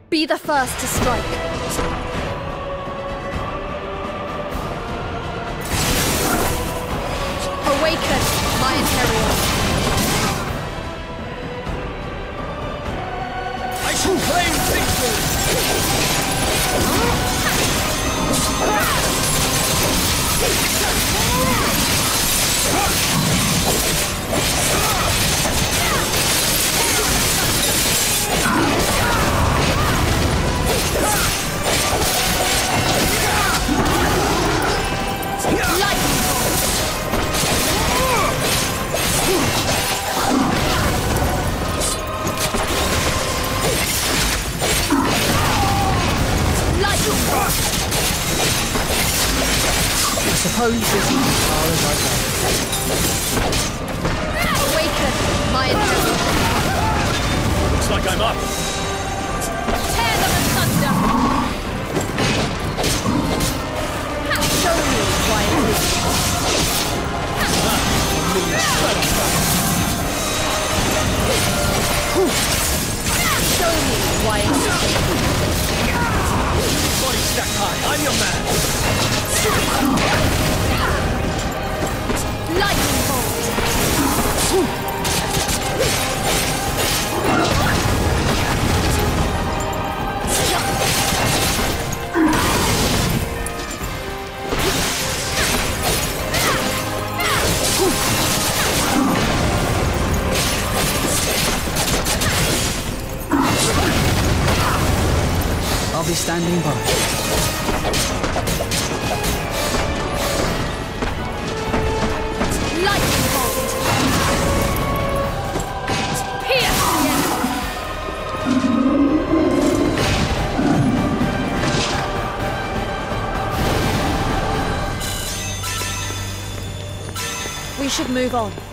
Be the first to strike. Awaken, my Imperial. I shall claim victory! I suppose this is as far as I go. Awaken, my Imperial. Looks like I'm up. Tear them asunder. Show me why it is. Show me why it is. Body stacked high. I'm your man. Lightning bolt. I'll be standing by. Lightning bolt. Pierce the enemy. We should move on.